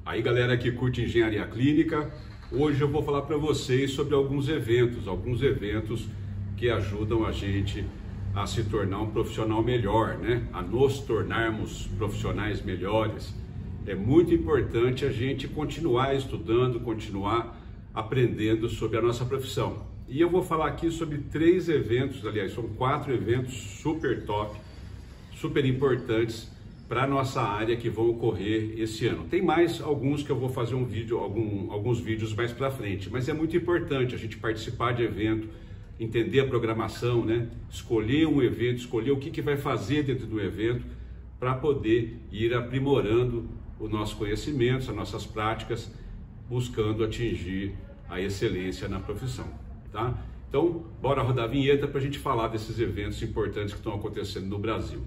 Aí galera que curte engenharia clínica, hoje eu vou falar para vocês sobre alguns eventos que ajudam a gente a se tornar um profissional melhor, né? A nos tornarmos profissionais melhores. É muito importante a gente continuar estudando, continuar aprendendo sobre a nossa profissão. E eu vou falar aqui sobre 3 eventos, aliás, são 4 eventos super top, super importantes para a nossa área que vão ocorrer esse ano. Tem mais alguns que eu vou fazer alguns vídeos mais para frente, mas é muito importante a gente participar de evento, entender a programação, né? Escolher um evento, escolher o que vai fazer dentro do evento para poder ir aprimorando os nossos conhecimentos, as nossas práticas, buscando atingir a excelência na profissão, tá? Então, bora rodar a vinheta para a gente falar desses eventos importantes que estão acontecendo no Brasil.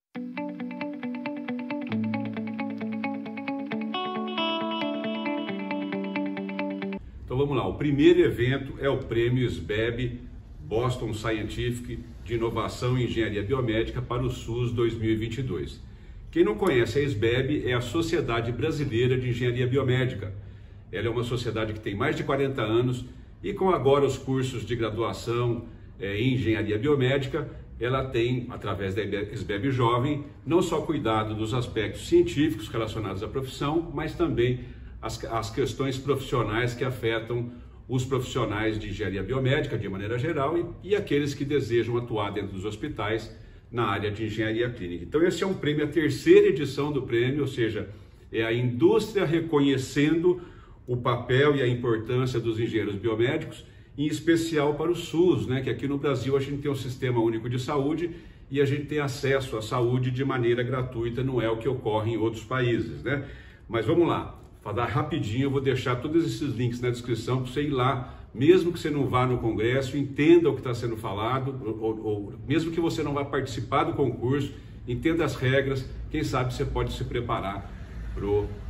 Então vamos lá, o primeiro evento é o Prêmio SBEB Boston Scientific de Inovação em Engenharia Biomédica para o SUS 2022. Quem não conhece a SBEB é a Sociedade Brasileira de Engenharia Biomédica. Ela é uma sociedade que tem mais de 40 anos e com agora os cursos de graduação em Engenharia Biomédica, ela tem, através da SBEB Jovem, não só cuidado dos aspectos científicos relacionados à profissão, mas também as questões profissionais que afetam os profissionais de engenharia biomédica de maneira geral e aqueles que desejam atuar dentro dos hospitais na área de engenharia clínica. Então esse é um prêmio, a 3ª edição do prêmio, ou seja, é a indústria reconhecendo o papel e a importância dos engenheiros biomédicos, em especial para o SUS, né? Que aqui no Brasil a gente tem um sistema único de saúde e a gente tem acesso à saúde de maneira gratuita, não é o que ocorre em outros países, né? Mas vamos lá. Para dar rapidinho, eu vou deixar todos esses links na descrição para você ir lá, mesmo que você não vá no congresso, entenda o que está sendo falado, ou mesmo que você não vá participar do concurso, entenda as regras, quem sabe você pode se preparar para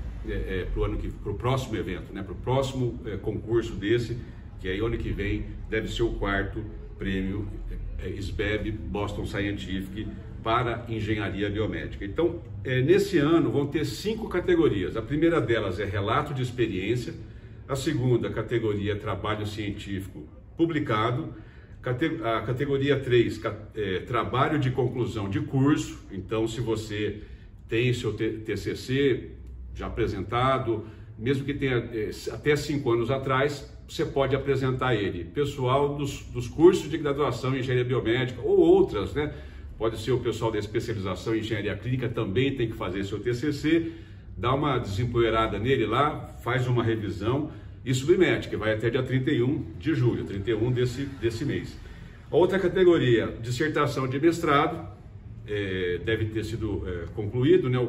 o próximo evento, né? Para o próximo concurso desse, que aí ano que vem deve ser o 4º prêmio SBEB Boston Scientific para engenharia biomédica. Então, nesse ano vão ter 5 categorias. A primeira delas é relato de experiência, a segunda categoria é trabalho científico publicado, a categoria 3, trabalho de conclusão de curso. Então, se você tem seu TCC já apresentado, mesmo que tenha até 5 anos atrás, você pode apresentar ele. Pessoal dos cursos de graduação em engenharia biomédica ou outras, né? Pode ser o pessoal da especialização em engenharia clínica, também tem que fazer seu TCC, dá uma desempoeirada nele lá, faz uma revisão e submete, que vai até dia 31 de julho, 31 desse mês. A outra categoria, dissertação de mestrado, deve ter sido concluído, né?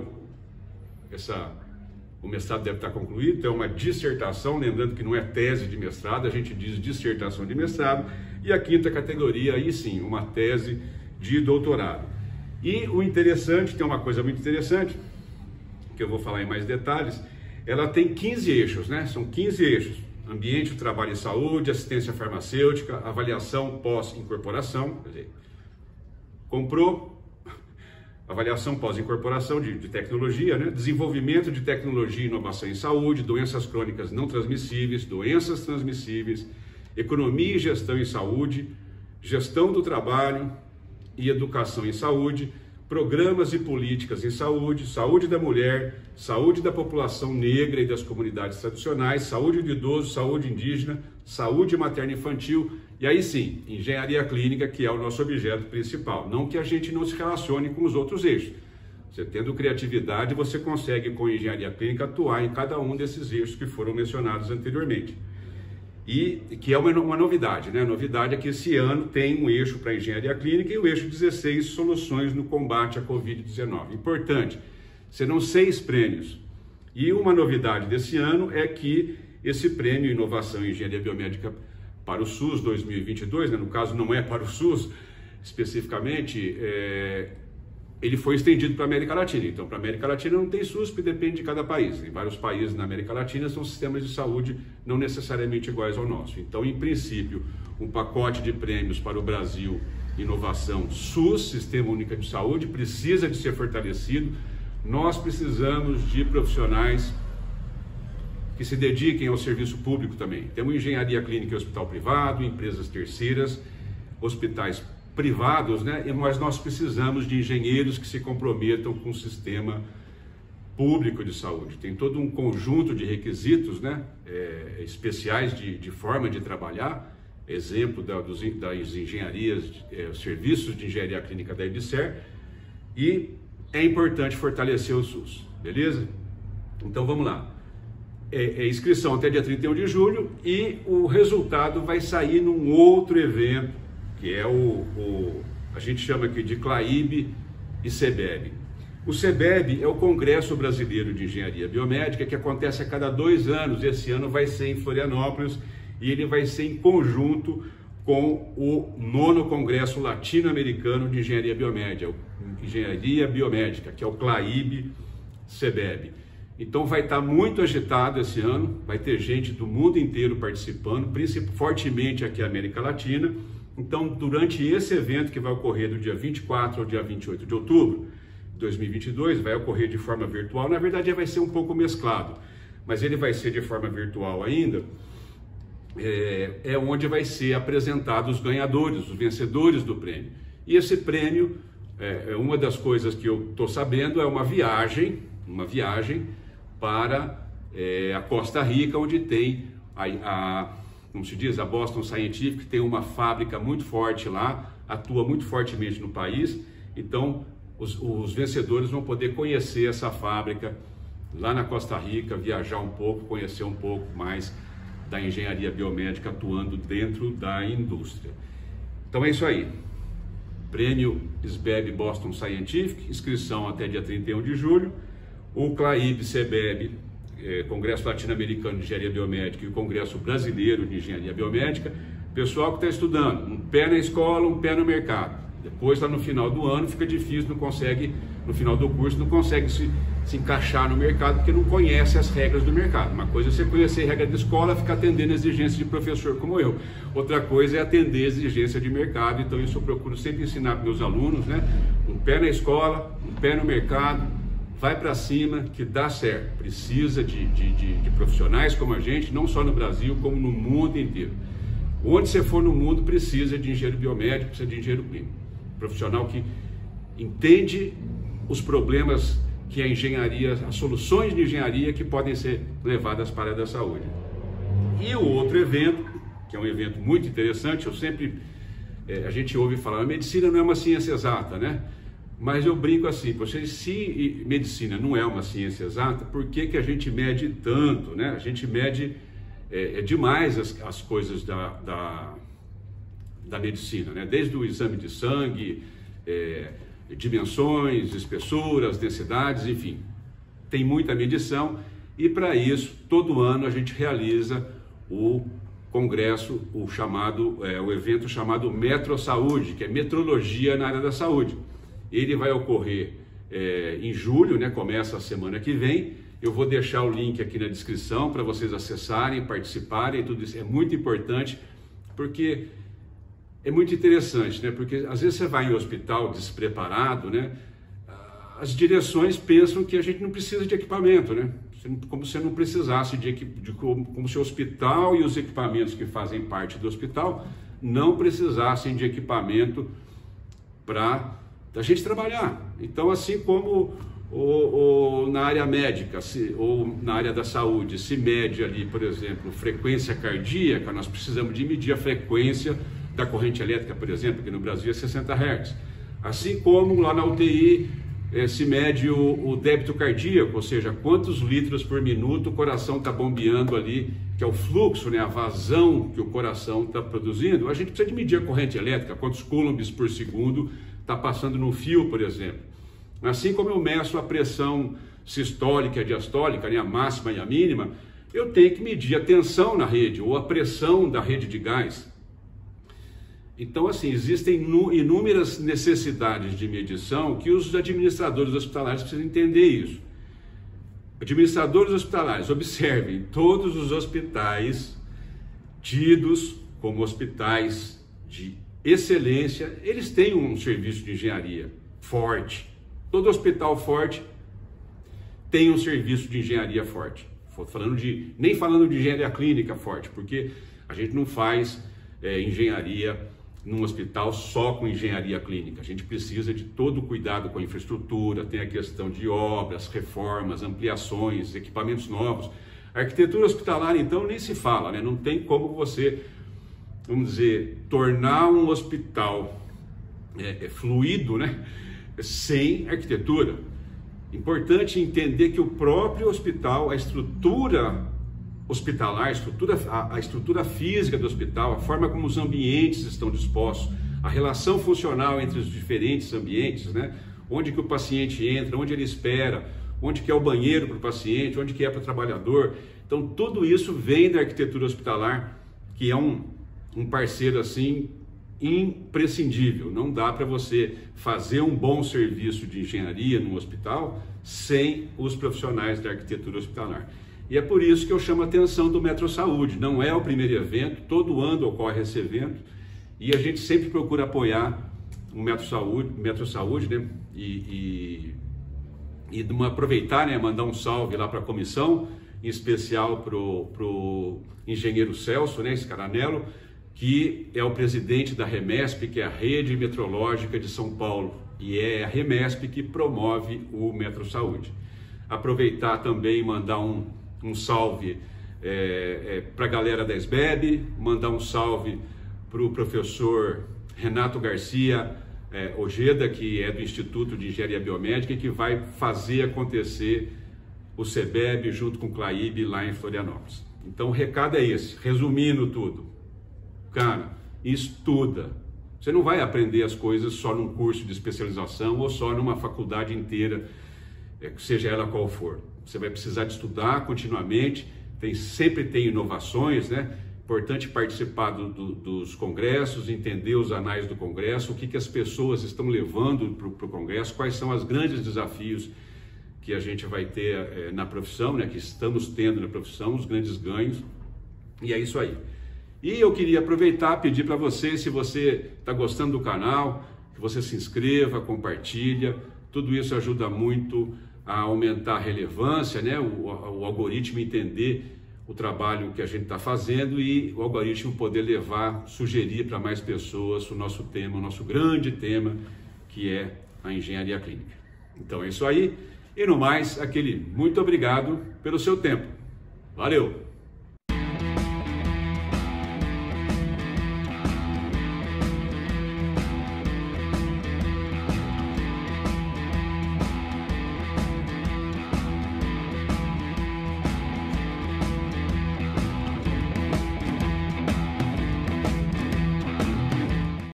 O mestrado deve estar concluído, então é uma dissertação, lembrando que não é tese de mestrado, a gente diz dissertação de mestrado. E a 5ª categoria, aí sim, uma tese de doutorado. E o interessante, tem uma coisa muito interessante, que eu vou falar em mais detalhes, ela tem 15 eixos, né? São 15 eixos: ambiente, trabalho e saúde, assistência farmacêutica, avaliação pós-incorporação, quer dizer, comprou, avaliação pós-incorporação de tecnologia, né? Desenvolvimento de tecnologia e inovação em saúde, doenças crônicas não transmissíveis, doenças transmissíveis, economia e gestão em saúde, gestão do trabalho e educação em saúde, programas e políticas em saúde, saúde da mulher, saúde da população negra e das comunidades tradicionais, saúde do idoso, saúde indígena, saúde materna e infantil, e aí sim, engenharia clínica, que é o nosso objeto principal. Não que a gente não se relacione com os outros eixos. Você tendo criatividade, você consegue com engenharia clínica atuar em cada um desses eixos que foram mencionados anteriormente. E que é uma novidade, né? A novidade é que esse ano tem um eixo para engenharia clínica e o eixo 16, soluções no combate à Covid-19. Importante, serão 6 prêmios. E uma novidade desse ano é que esse prêmio Inovação em Engenharia Biomédica para o SUS 2022, né? No caso não é para o SUS especificamente, ele foi estendido para a América Latina. Então, para a América Latina não tem SUS, porque depende de cada país. Em vários países na América Latina são sistemas de saúde não necessariamente iguais ao nosso. Então, em princípio, um pacote de prêmios para o Brasil, inovação, SUS, Sistema Único de Saúde, precisa de ser fortalecido. Nós precisamos de profissionais que se dediquem ao serviço público também. Temos engenharia clínica e hospital privado, empresas terceiras, hospitais privados, né? Mas nós precisamos de engenheiros que se comprometam com o sistema público de saúde. Tem todo um conjunto de requisitos, né? Especiais de forma de trabalhar, exemplo das engenharias, serviços de engenharia clínica da EBSER, e é importante fortalecer o SUS, beleza? Então vamos lá. Inscrição até dia 31 de julho e o resultado vai sair num outro evento, que é a gente chama aqui de CLAIB e CBEB. O CBEB é o Congresso Brasileiro de Engenharia Biomédica, que acontece a cada 2 anos. Esse ano vai ser em Florianópolis e ele vai ser em conjunto com o 9º Congresso Latino-Americano de Engenharia Biomédica, que é o CLAIB-CBEB. Então vai estar muito agitado esse ano, vai ter gente do mundo inteiro participando, fortemente aqui na América Latina. Então, durante esse evento que vai ocorrer do dia 24 ao dia 28 de outubro de 2022, vai ocorrer de forma virtual. Na verdade, vai ser um pouco mesclado, mas ele vai ser de forma virtual ainda. Onde vai ser apresentados os ganhadores, os vencedores do prêmio. E esse prêmio, uma das coisas que eu estou sabendo, é uma viagem para a Costa Rica, onde tem como se diz, a Boston Scientific, tem uma fábrica muito forte lá, atua muito fortemente no país. Então os vencedores vão poder conhecer essa fábrica lá na Costa Rica, viajar um pouco, conhecer um pouco mais da engenharia biomédica atuando dentro da indústria. Então é isso aí. Prêmio SBEB Boston Scientific, inscrição até dia 31 de julho. O CLAIB-CBEB, Congresso Latino-Americano de Engenharia Biomédica, e o Congresso Brasileiro de Engenharia Biomédica. Pessoal que está estudando, um pé na escola, um pé no mercado. Depois, lá no final do ano, fica difícil, não consegue, no final do curso, não consegue se encaixar no mercado, porque não conhece as regras do mercado. Uma coisa é você conhecer a regra de escola, ficar atendendo a exigência de professor como eu. Outra coisa é atender a exigência de mercado. Então isso eu procuro sempre ensinar para meus alunos, né? Um pé na escola, um pé no mercado, vai para cima que dá certo. Precisa de profissionais como a gente, não só no Brasil, como no mundo inteiro. Onde você for no mundo, precisa de engenheiro biomédico, precisa de engenheiro clínico. Profissional que entende os problemas que a engenharia, as soluções de engenharia que podem ser levadas para a área da saúde. E o outro evento, que é um evento muito interessante, a gente ouve falar, a medicina não é uma ciência exata, né? Mas eu brinco assim, se medicina não é uma ciência exata, por que a gente mede tanto, né? A gente mede demais as coisas da medicina, né? Desde o exame de sangue, dimensões, espessuras, densidades, enfim, tem muita medição. E para isso, todo ano a gente realiza o congresso, o evento chamado Metro Saúde, que é metrologia na área da saúde. Ele vai ocorrer em julho, né? Começa a semana que vem. Eu vou deixar o link aqui na descrição para vocês acessarem, participarem. Tudo isso é muito importante, porque é muito interessante, né? Porque às vezes você vai em um hospital despreparado, né? As direções pensam que a gente não precisa de equipamento, né? Como se não precisasse como se o hospital e os equipamentos que fazem parte do hospital não precisassem de equipamento para a gente trabalhar. Então, assim como na área médica ou na área da saúde se mede ali, por exemplo, frequência cardíaca, nós precisamos de medir a frequência da corrente elétrica, por exemplo, que no Brasil é 60 Hz. Assim como lá na UTI se mede o débito cardíaco, ou seja, quantos litros por minuto o coração está bombeando ali, que é o fluxo, né, a vazão que o coração está produzindo. A gente precisa de medir a corrente elétrica, quantos coulombs por segundo está passando no fio, por exemplo. Assim como eu meço a pressão sistólica e diastólica, né, a máxima e a mínima, eu tenho que medir a tensão na rede ou a pressão da rede de gás. Então, assim, existem inúmeras necessidades de medição que os administradores hospitalares precisam entender isso. Administradores hospitalares, observem, todos os hospitais tidos como hospitais de excelência, eles têm um serviço de engenharia forte. Todo hospital forte tem um serviço de engenharia forte. Nem falando de engenharia clínica forte, porque a gente não faz engenharia num hospital só com engenharia clínica. A gente precisa de todo o cuidado com a infraestrutura, tem a questão de obras, reformas, ampliações, equipamentos novos. A arquitetura hospitalar, então, nem se fala, né? Não tem como você, vamos dizer, tornar um hospital fluido, né? Sem arquitetura. Importante entender que o próprio hospital, a estrutura hospitalar, a estrutura física do hospital, a forma como os ambientes estão dispostos, a relação funcional entre os diferentes ambientes, né? Onde que o paciente entra, onde ele espera, onde que é o banheiro para o paciente, onde que é para o trabalhador. Então tudo isso vem da arquitetura hospitalar, que é um parceiro assim imprescindível. Não dá para você fazer um bom serviço de engenharia num hospital sem os profissionais da arquitetura hospitalar. E é por isso que eu chamo a atenção do Metro Saúde. Não é o primeiro evento, todo ano ocorre esse evento e a gente sempre procura apoiar o Metro Saúde, né? E aproveitar, né? Mandar um salve lá para a comissão, em especial para o engenheiro Celso, né? Scaranello, que é o presidente da REMESP, que é a Rede Metrológica de São Paulo, e é a REMESP que promove o Metro Saúde. Aproveitar também e mandar um salve para a galera da SBEB, mandar um salve para o professor Renato Garcia Ojeda, que é do Instituto de Engenharia Biomédica e que vai fazer acontecer o CEBEB junto com o CLAIB lá em Florianópolis. Então o recado é esse, resumindo tudo. Cara, estuda. Você não vai aprender as coisas só num curso de especialização ou só numa faculdade inteira, seja ela qual for. Você vai precisar de estudar continuamente, sempre tem inovações, né? Importante participar dos congressos, entender os anais do congresso, o que as pessoas estão levando para o congresso, quais são os grandes desafios que a gente vai ter na profissão, né? Que estamos tendo na profissão, os grandes ganhos, e é isso aí. E eu queria aproveitar e pedir para você, se você está gostando do canal, que você se inscreva, compartilha, tudo isso ajuda muito a aumentar a relevância, né? O algoritmo entender o trabalho que a gente está fazendo e o algoritmo poder sugerir para mais pessoas o nosso tema, o nosso grande tema, que é a engenharia clínica. Então é isso aí, e no mais, aquele muito obrigado pelo seu tempo. Valeu!